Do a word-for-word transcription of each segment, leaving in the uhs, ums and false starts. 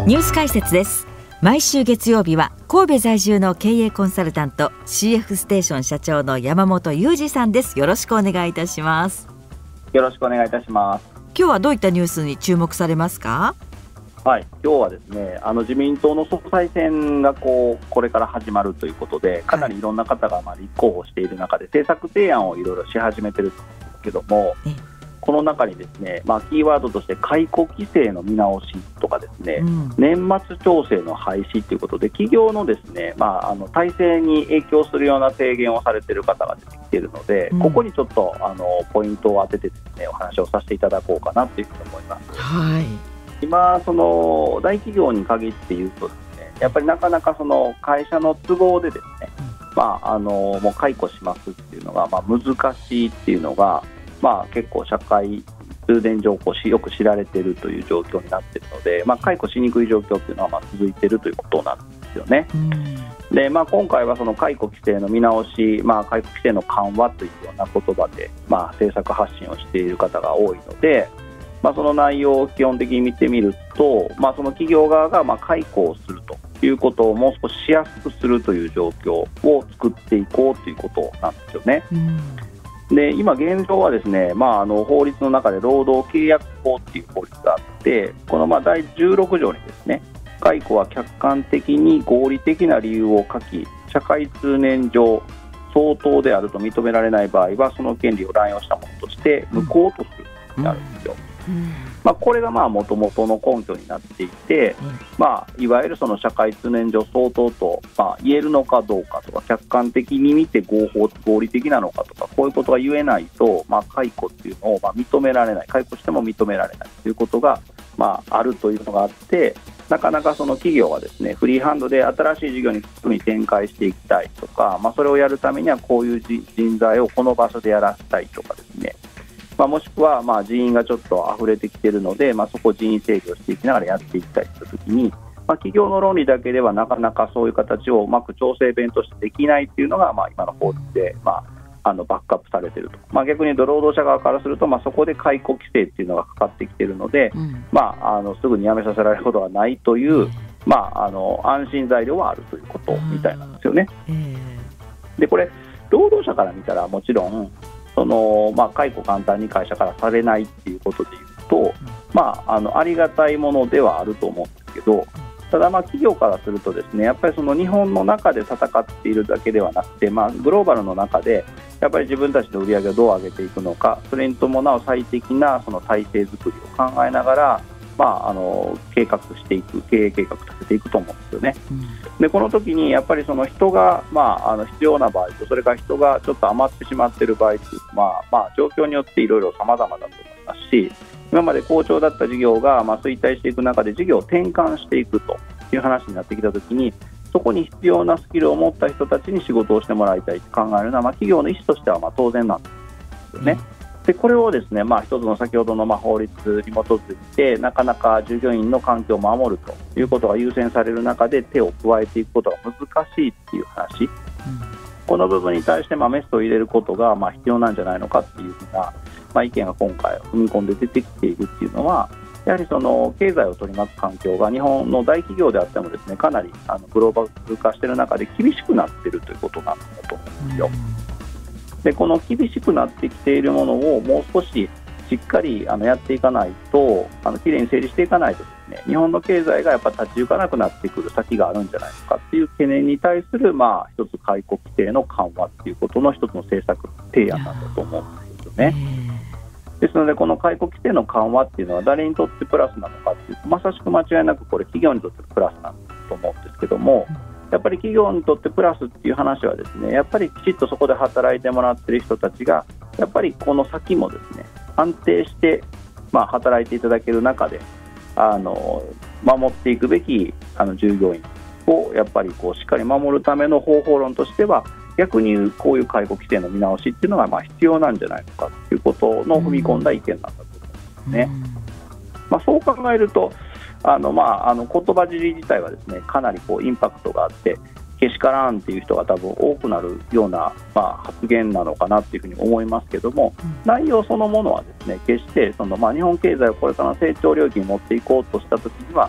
ニュース解説です。毎週月曜日は神戸在住の経営コンサルタント シーエフ ステーション社長の山本裕二さんです。よろしくお願いいたします。 よろしくお願いいたします。 今日はどういったニュースに注目されますか？ はい、今日はですね、あの自民党の総裁選がこうこれから始まるということで、かなりいろんな方がまあ立候補している中で政策提案をいろいろし始めていると思うんですけども、この中にですね、まあ、キーワードとして解雇規制の見直しとかですね、うん、年末調整の廃止ということで、企業のですね、まあ、あの体制に影響するような提言をされている方が出てきているので、うん、ここにちょっとあのポイントを当ててですね、お話をさせていただこうかなというふうに思います。 はい、 今その大企業に限って言うとですね、やっぱりなかなかその会社の都合でですね、まあ、あのもう解雇しますっていうのがまあ難しいっていうのが、まあ、結構社会通念上こうよく知られているという状況になっているので、まあ、解雇しにくい状況というのはまあ続いているということなんですよね。うんで、まあ、今回はその解雇規制の見直し、まあ、解雇規制の緩和というような言葉で、まあ、政策発信をしている方が多いので、まあ、その内容を基本的に見てみると、まあ、その企業側がまあ解雇をするということをもう少ししやすくするという状況を作っていこうということなんですよね。うんで今現状はですね、まあ、あの法律の中で労働契約法という法律があって、このまあだいじゅうろく条にですね、解雇は客観的に合理的な理由を書き、社会通念上相当であると認められない場合はその権利を乱用したものとして無効とするとなるんですよ。うんうんまあ、これがもともとの根拠になっていて、うんまあ、いわゆるその社会通念上相当と、まあ、言えるのかどうかとか、客観的に見て合法合理的なのかとか、こういうことが言えないと、まあ、解雇っていうのをまあ認められない、解雇しても認められないということが、まあ、あるというのがあって、なかなかその企業はですね、フリーハンドで新しい事業にすぐに展開していきたいとか、まあ、それをやるためにはこういう人材をこの場所でやらせたいとかですね、まあ、もしくはまあ人員がちょっと溢れてきているので、まあ、そこを人員制御していきながらやっていきたいというときに、まあ、企業の論理だけではなかなかそういう形をうまく調整弁としてできないというのが、まあ今の法律で、まあ、あのバックアップされていると、まあ、逆に言うと労働者側からすると、まあ、そこで解雇規制というのがかかってきているので、うんまあ、あのすぐに辞めさせられることはないという、まあ、あの安心材料はあるということみたいなんですよね。でこれ労働者から見たらもちろんそのまあ、解雇簡単に会社からされないっていうことでいうと、まあ、あのありがたいものではあると思うんですけど、ただまあ企業からするとですね、やっぱりその日本の中で戦っているだけではなくて、まあ、グローバルの中でやっぱり自分たちの売り上げをどう上げていくのか、それに伴う最適なその体制作りを考えながら、まあ、あの計画していく、経営計画立てていくと思うんですよね。うんでこの時にやっぱりその人が、まあ、あの必要な場合と、それから人がちょっと余ってしまっている場合という、まあまあ、状況によっていろいろ様々だと思いますし、今まで好調だった事業がまあ衰退していく中で事業を転換していくという話になってきた時に、そこに必要なスキルを持った人たちに仕事をしてもらいたいと考えるのは、まあ、企業の意思としてはまあ当然なんですよね。うんでこれをですね、まあ、一つの先ほどのまあ法律に基づいてなかなか従業員の環境を守るということが優先される中で手を加えていくことが難しいっていう話、うん、この部分に対してまあメスを入れることがまあ必要なんじゃないのかっていうふうな、まあ、意見が今回踏み込んで出てきているっていうのは、やはりその経済を取り巻く環境が日本の大企業であってもですね、かなりあのグローバル化している中で厳しくなっているということなんだと思うんですよ。うんでこの厳しくなってきているものをもう少ししっかりあのやっていかないと、あのきれいに整理していかないとですね、日本の経済がやっぱ立ち行かなくなってくる先があるんじゃないのかっていう懸念に対する、まあ、一つ解雇規制の緩和っていうことの一つの政策提案なんだと思うんですよね。ですのでこの解雇規制の緩和っていうのは誰にとってプラスなのかっていうと、まさしく間違いなくこれ企業にとってプラスなんだと思うんですけども、やっぱり企業にとってプラスっていう話はですね、やっぱりきちっとそこで働いてもらっている人たちがやっぱりこの先もですね安定して、まあ、働いていただける中であの守っていくべきあの従業員をやっぱりこうしっかり守るための方法論としては、逆に言うこういう解雇規制の見直しっていうのがまあ必要なんじゃないのかということの踏み込んだ意見なんだと思うんですね。まあ、そう考えるとあの、まあ、あの言葉尻自体はですねかなりこうインパクトがあって、けしからんっていう人が多分多くなるような、まあ、発言なのかなというふうに思いますけども、うん、内容そのものはですね決してその、まあ、日本経済をこれからの成長領域に持っていこうとしたときには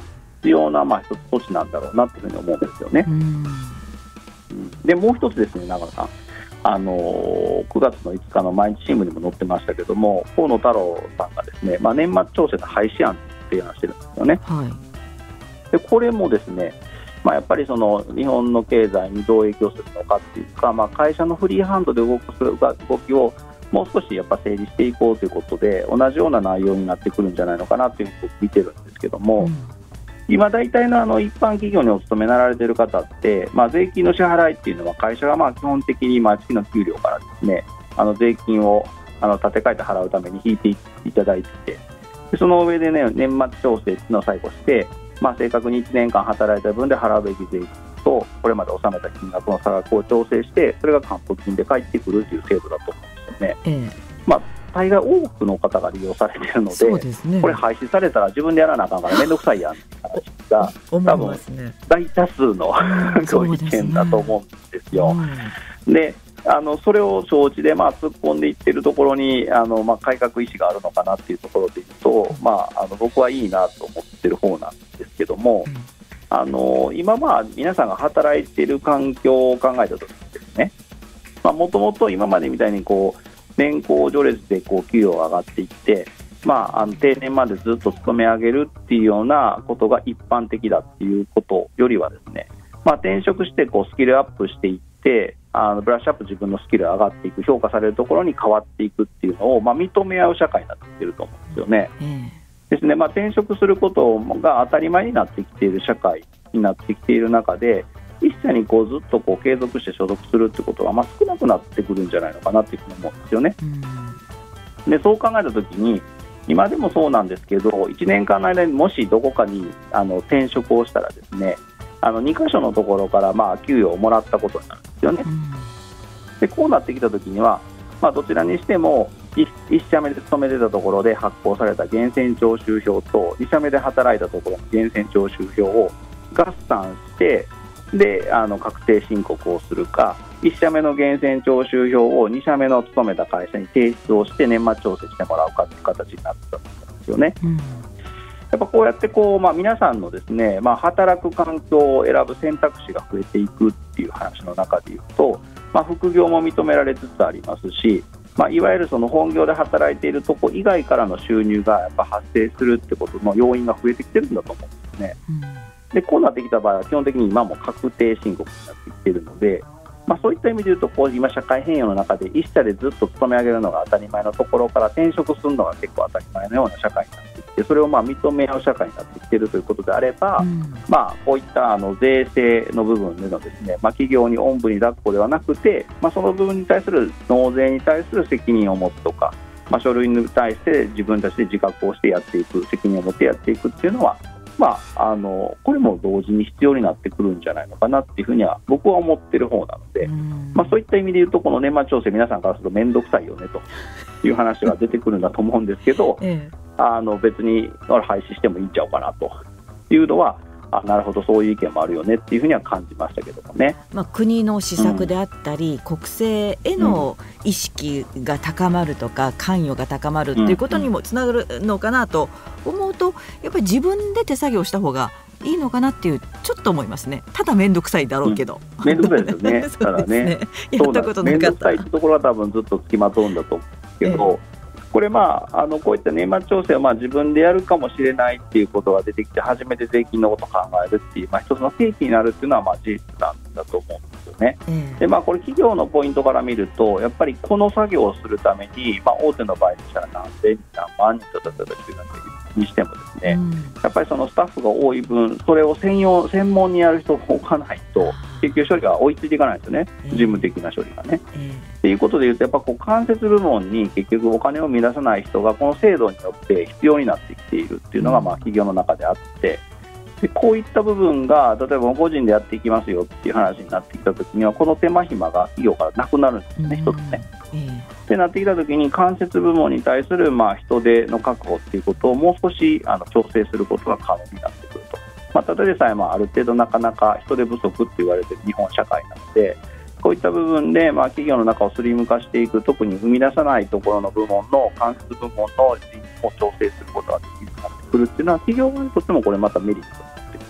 必要な、まあ、一つ措置なんだろうなというふうに思うんですよね。 うんうん、でもう一つですね、長野さん、あのー、くがつのいつかの毎日新聞にも載ってましたけども、河野太郎さんがですね、まあ、年末調整の廃止案を提案してるんですよね。 はい、 でこれもですね、まあ、やっぱりその日本の経済にどう影響するのかっていうか、まあ、会社のフリーハンドで動く動きをもう少しやっぱ整理していこうということで、同じような内容になってくるんじゃないのかなというふうに見てるんですけども、うん、今大体のあの一般企業にお勤めなられている方って、まあ、税金の支払いっていうのは会社がまあ基本的に毎月の給料からですね、あの税金をあの立て替えて払うために引いていただいてて、でその上で、ね、年末調整っていうのを最後して、まあ、正確にいちねんかん働いた分で払うべき税金とこれまで納めた金額の差額を調整して、それが還付金で返ってくるという制度だと思うんですよね。ええ、まあ、大概多くの方が利用されているの で, そうです、ね、これ廃止されたら自分でやらなあかんから面倒くさいやんって話が多分大多数の意見だと思うんですよ。うん、であのそれを承知で、まあ、突っ込んでいっているところにあの、まあ、改革意思があるのかなっていうところでいうと、まあ、あの僕はいいなと思っている方なんですけども、うん、あの今、まあ、皆さんが働いている環境を考えたときにですね、もともと今までみたいにこう年功序列でこう給与が上がっていって、まあ、あの定年までずっと勤め上げるっていうようなことが一般的だっていうことよりはですね、まあ、転職してこうスキルアップしていってあのブラッシュアップ自分のスキルが上がっていく、評価されるところに変わっていくっていうのを、まあ、認め合う社会になってきていると思うんですよね。うん、ですね、まあ、転職することが当たり前になってきている社会になってきている中で、一社にこうずっとこう継続して所属するってことはまあ少なくなってくるんじゃないのかなっていうふうに思うんですよね。うん、でそう考えたときに、今でもそうなんですけど、いちねんかんの間にもしどこかにあの転職をしたらですね、あのにかしょのところからまあ給与をもらったことになるんですよね。うん、でこうなってきたときには、まあ、どちらにしてもいち社目で勤めてたところで発行された源泉徴収票とに社目で働いたところの源泉徴収票を合算してであの確定申告をするか、いち社目の源泉徴収票をに社目の勤めた会社に提出をして年末調整してもらうかという形になったんですよね。うん、やっぱこうやってこう、まあ、皆さんのですね、まあ、働く環境を選ぶ選択肢が増えていくっていう話の中でいうと、まあ、副業も認められつつありますし、まあ、いわゆるその本業で働いているとこ以外からの収入がやっぱ発生するってことの要因が増えてきてるんだと思うんですね。うん、でこうなってきた場合は基本的に今も確定申告になってきているので、まあ、そういった意味でいうとこう今社会変容の中で一社でずっと勤め上げるのが当たり前のところから転職するのが結構当たり前のような社会になってきて、それをまあ認め合う社会になってきているということであれば、うん、まあ、こういったあの税制の部分でのですね、まあ、企業におんぶに抱っこではなくて、まあ、その部分に対する納税に対する責任を持つとか、まあ、書類に対して自分たちで自覚をしてやっていく、責任を持ってやっていくっていうのは、まあ、あのこれも同時に必要になってくるんじゃないのかなっていうふうには僕は思っている方なので、まあ、そういった意味で言うとこの年末調整皆さんからすると面倒くさいよねという話が出てくるんだと思うんですけど、ええ、あの別に廃止してもいいんちゃうかなというのは、あ、なるほどそういう意見もあるよねっていうふうには感じましたけどもね。 まあ、国の施策であったり、うん、国政への意識が高まるとか、うん、関与が高まるっていうことにもつながるのかなと思うと、やっぱり自分で手作業した方がいいのかなっていうちょっと思いますね。ただ面倒くさいだろうけど、 うん、面倒くさいですよね。ただね、 やったことなかった。面倒くさいってところは多分ずっとつきまとうんだと思うんですけど、ええ、これ、まあ、あのこういった年末調整をまあ自分でやるかもしれないっていうことが出てきて、初めて税金のことを考えるっていう、まあ、一つの契機になるっていうのはまあ事実なんだと思うんですよね。うん、でまあ、これ企業のポイントから見ると、やっぱりこの作業をするために、まあ、大手の場合にしたら何千人何万人と例えばにしてもですね、うん、やっぱりそのスタッフが多い分、それを専用専門にやる人を置かないと結局処理が追いついていかないんですよね、事務的な処理がね。えー、っていうことでいうと、やっぱこう間接部門に結局お金を生み出さない人がこの制度によって必要になってきているっていうのがまあ企業の中であって、でこういった部分が例えば個人でやっていきますよっていう話になってきたときには、この手間暇が企業からなくなるんですね、一つね。えー、ってなってきたときに、間接部門に対するまあ人手の確保っていうことをもう少しあの調整することが可能になってくると。まあ、ただでさえもある程度なかなか人手不足って言われている日本社会なので、こういった部分でまあ企業の中をスリム化していく、特に生み出さないところの部門の間接部門の人員を調整することができるようになってくるっていうのは、企業側にとってもこれまたメリットになってく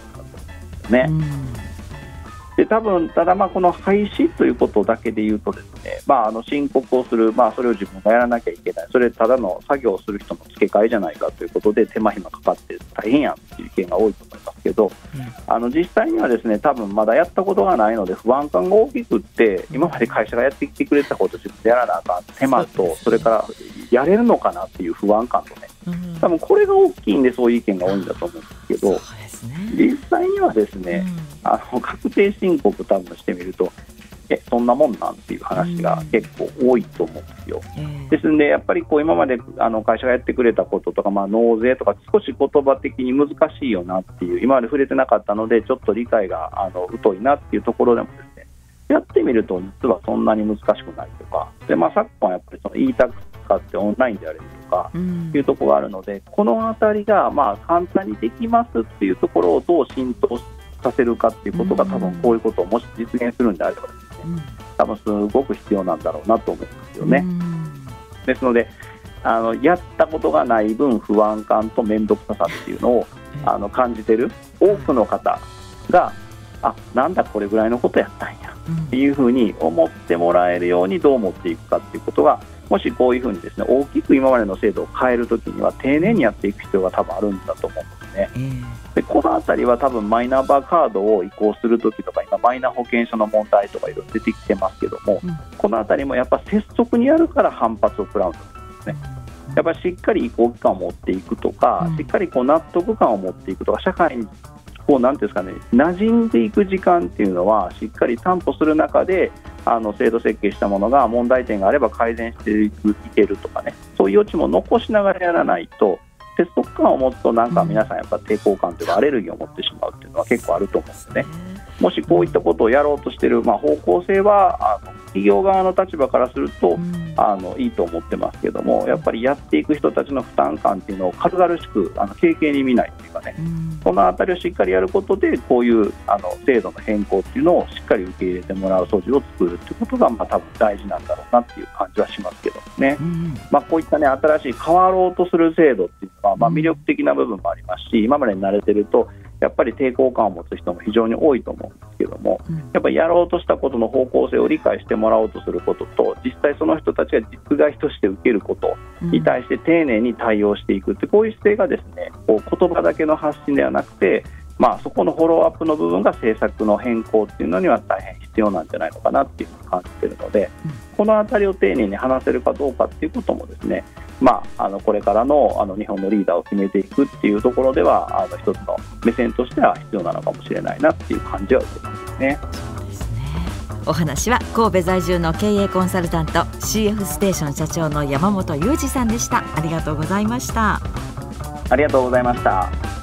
ですね。 うんで多分ただまあこの廃止ということだけで言うとですね、まあ、あの申告をする、まあ、それを自分がやらなきゃいけない、それただの作業をする人の付け替えじゃないかということで手間暇かかって大変やんっていう意見が多いと思いますけど、 うんあの実際にはですね多分まだやったことがないので不安感が大きくって、今まで会社がやってきてくれたことを自分でやらなあかん手間と、それからやれるのかなっていう不安感とね、 うん多分これが大きいんでそういう意見が多いんだと思うんですけど、 そうですね。 実際にはですね、 うんあの確定申告多分してみるとえそんなもんなんっていう話が結構多いと思うんですよ。 えーですのでやっぱりこう今まであの会社がやってくれたこととか、まあ、納税とか少し言葉的に難しいよなっていう、今まで触れてなかったのでちょっと理解があの疎いなっていうところでもですね、やってみると実はそんなに難しくないとかで、まあ、昨今やっぱりその イータックス 使ってオンラインでやれるとかうんいうところがあるので、このあたりがまあ簡単にできますっていうところをどう浸透させるかっていうことが、多分こういうことをもし実現するんであればですね、 うん多分すごく必要なんだろうなと思うんですよね。 うんですのであのやったことがない分不安感と面倒くささっていうのをあの感じてる多くの方が、あなんだこれぐらいのことやったんやっていうふうに思ってもらえるようにどう持っていくかっていうことが、もしこういうふうにですね大きく今までの制度を変えるときには丁寧にやっていく必要が多分あるんだと思うんですね。 えーでこのあたりは多分マイナンバーカードを移行するときとか、今マイナ保険証の問題とかいろいろ出てきてますけども、 うんこのあたりもやっぱ拙速にやるから反発を食らうんですね。やっぱりしっかり移行期間を持っていくとか、 うんしっかりこう納得感を持っていくとか、社会にこうなんていうんですかね、馴染んでいく時間っていうのはしっかり担保する中で、あの制度設計したものが問題点があれば改善していくいけるとかね、そういう余地も残しながらやらないと、拙速感を持つとなんか皆さんやっぱ抵抗感というかアレルギーを持ってしまうっていうのは結構あると思うんですね。もしこういったことをやろうとしている、まあ、方向性はあの企業側の立場からすると、 うんあのいいと思ってますけども、やっぱりやっていく人たちの負担感っていうのを軽々しくあの軽々に見ないというかね、 うんそのあたりをしっかりやることでこういうあの制度の変更っていうのをしっかり受け入れてもらう措置を作るっていうことが、まあ、多分大事なんだろうなっていう感じはしますけどね。 うんまあ、こういった、ね、新しい変わろうとする制度っていうのは、まあ、魅力的な部分もありますし、今までに慣れてるとやっぱり抵抗感を持つ人も非常に多いと思うんですけども、 うんやっぱりやろうとしたことの方向性を理解してもらおうとすることと、実際その人たちが実害として受けることに対して丁寧に対応していくって、こういう姿勢がですね、こう言葉だけの発信ではなくて、まあ、そこのフォローアップの部分が政策の変更っていうのには大変必要なんじゃないのかなっていうふうに感じているので、 うんこのあたりを丁寧に話せるかどうかっていうこともですね、まあ、あのこれからの、あの日本のリーダーを決めていくっていうところでは、あの一つの目線としては必要なのかもしれないなっていう感じは受けますね。 そうですね。お話は神戸在住の経営コンサルタント シーエフ ステーション社長の山本裕二さんでした。ありがとうございました。 ありがとうございました。